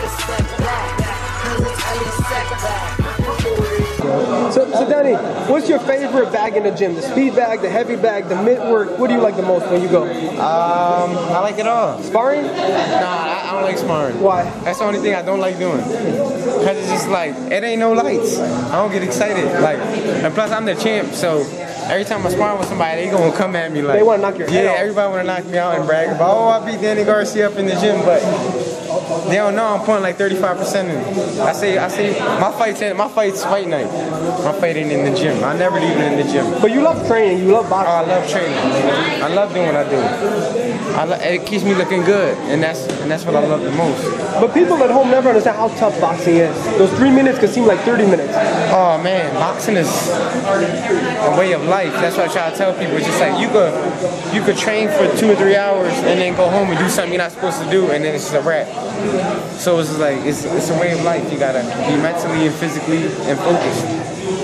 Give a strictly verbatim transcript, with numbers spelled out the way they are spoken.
So, so Danny, what's your favorite bag in the gym? The speed bag, the heavy bag, the mid work? What do you like the most when you go? Um, I like it all. Sparring? Nah, I, I don't like sparring. Why? That's the only thing I don't like doing. Cause it's just like, it ain't no lights. I don't get excited. Like, and plus I'm the champ, so every time I spar with somebody, they gonna come at me like, they want to knock your head yeah, off. everybody wanna knock me out and brag about, oh, I beat Danny Garcia up in the gym, but they don't know I'm putting like thirty-five percent in. I say, I say, my fights, my fights fight night. My fight ain't in the gym. I never leave it in the gym. But you love training. You love boxing. Oh, I love training. I love doing what I do. I lo it keeps me looking good, and that's and that's what I love the most. But people at home never understand how tough boxing is. Those three minutes could seem like thirty minutes. Oh man, boxing is a way of life. That's what I try to tell people. It's just like you could you could train for two or three hours and then go home and do something you're not supposed to do, and then it's just a wrap. So it's like it's it's a way of life. You gotta be mentally and physically and focused.